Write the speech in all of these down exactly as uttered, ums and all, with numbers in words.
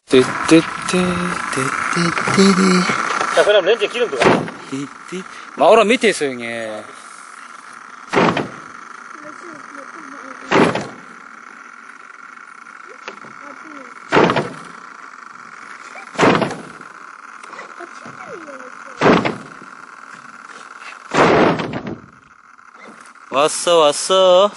자, 그럼 렌즈에 기름 들어가. 마오라 밑에 있어, 형님. 왔어, 왔어.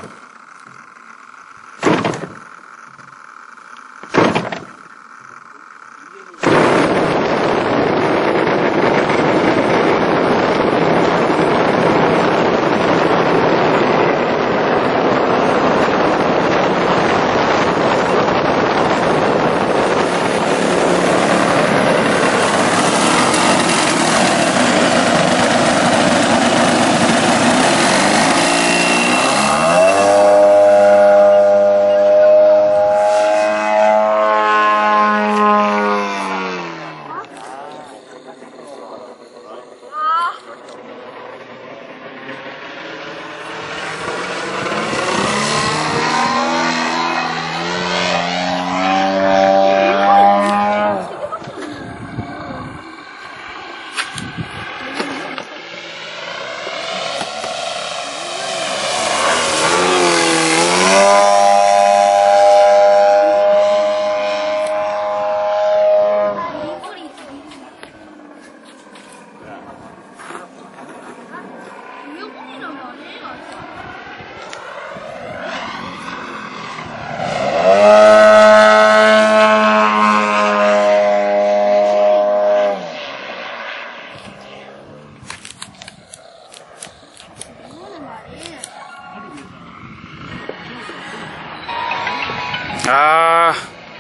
아,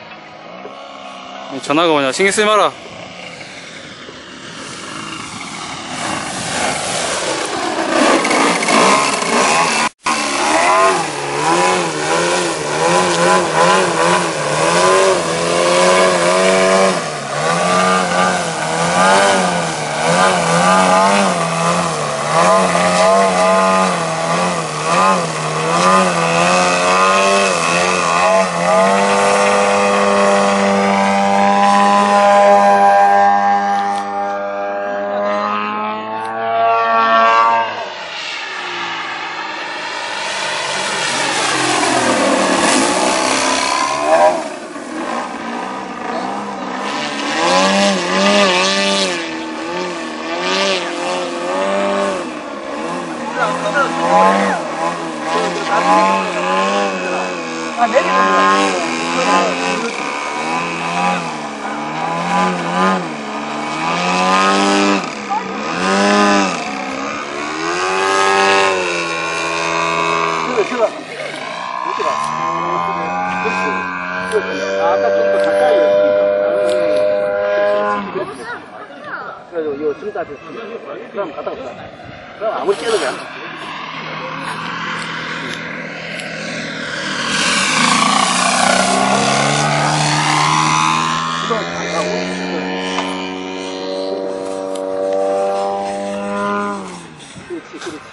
전화가 오냐. 신경 쓰지 마라. 아, 내리는 아까 좀 더 가까이 그래서 이거 좀 다 됐습니다. 그럼 갔다 올까? 그럼 아무리 깨도 돼. 그렇지, 그렇지.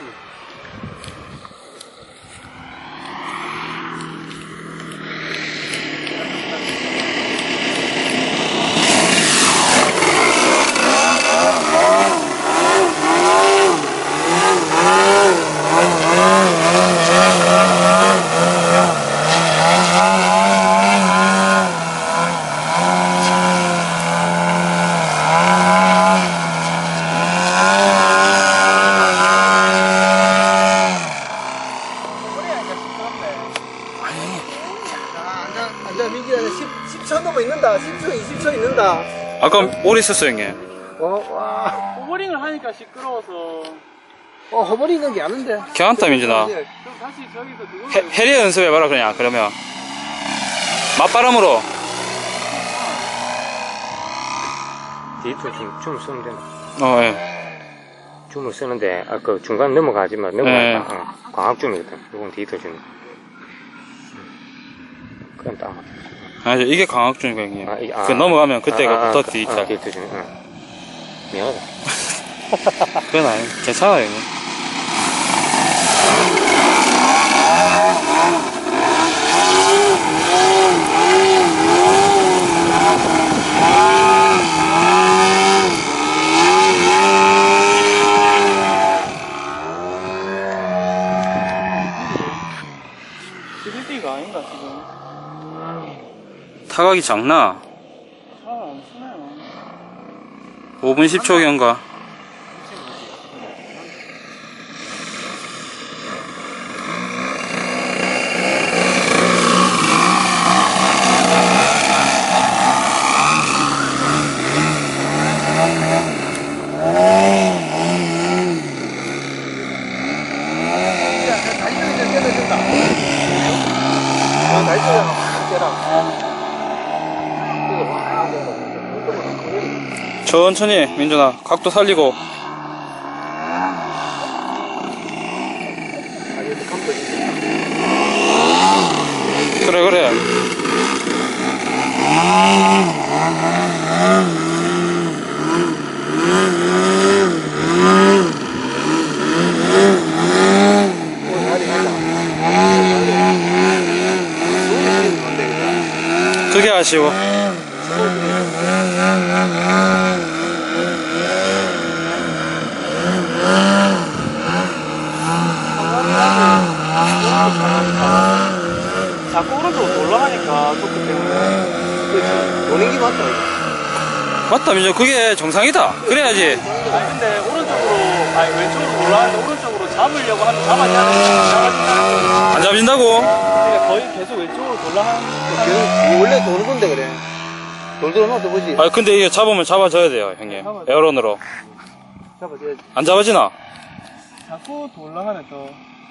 십 초 넘어 있는다. 십 초, 이십 초 있는다. 아까 오래 있었어, 형님. 어, 와. 호버링을 하니까 시끄러워서. 어, 허버리는 게 아닌데. 괜찮다, 민준아. 그럼 다시 저기서 그거. 해, 해리 연습해봐라, 그냥, 그러면. 맞바람으로. 디지털 줌, 줌을 쓰면 되나? 어, 예. 줌을 쓰는데, 아, 그 중간 넘어가지 마. 넘어가다. 네. 어, 광학줌이거든. 이건 디지털 줌. 그럼 딱. 아니죠, 이게 광학중이니까, 형님. 아, 이, 아, 그 넘어가면 그때가 아, 아, 붙어, 아, 디지털. 아, 디지털 줌. 응. 미안하다. 그건 아니, 괜찮아요, 형님. 지금. 타각이 작나? 잘 안 쓰네요. 오 분 십 초 경과. 천천히 민준아 각도 살리고. 그래 그래 그게 아쉬워. 자꾸 오른쪽으로 올라가니까 좋기 때문에. 그렇지. 노는 게 맞다. 맞다 민준 그게 정상이다. 그래야지. 아니 근데 오른쪽으로 아니 왼쪽으로 올라가는데 오른쪽으로 잡으려고 하면 잡아야 되는데 잡아진다. 안 잡힌다고? 그러니까 거의 계속 왼쪽으로 올라가는 계속 원래 도는 건데 그래. 돌돌 놔둬 보지. 아 근데 이게 잡으면 잡아줘야 돼요 형님. 에어런으로. 잡아줘야지. 안 잡아지나? 자꾸 또 올라가네 또.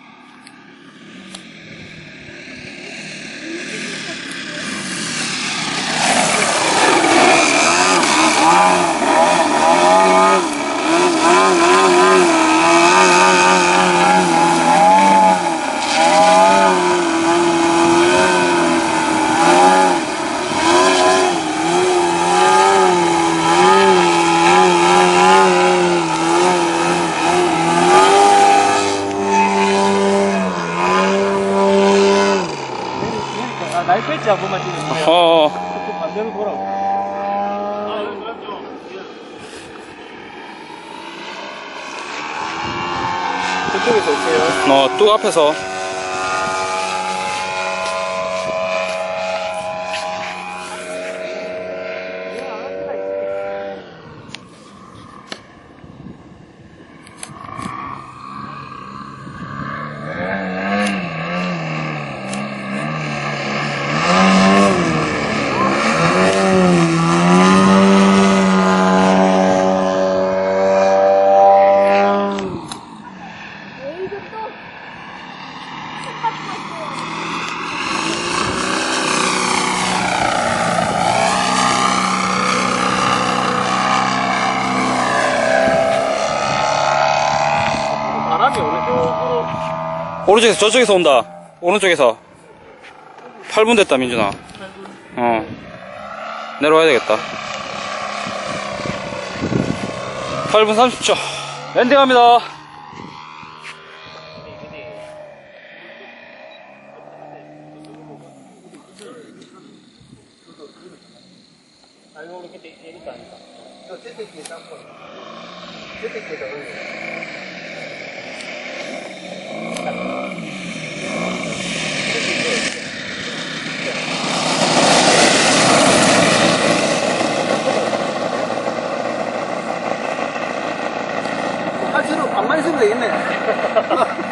날패지 한 번만 찍어주세요. 어어 그 반대로 돌아오고. 그쪽에서 오세요. 어, 뚝 앞에서. 바람이 오른쪽으로. 오른쪽에서 저쪽에서 온다. 오른쪽에서. 팔 분 됐다 민준아. 어 내려와야 되겠다. 팔 분 삼십 초 랜딩합니다. 저 세대기에 닦고. 세대기에다 올려. 할수록 반만 있으면 되겠네.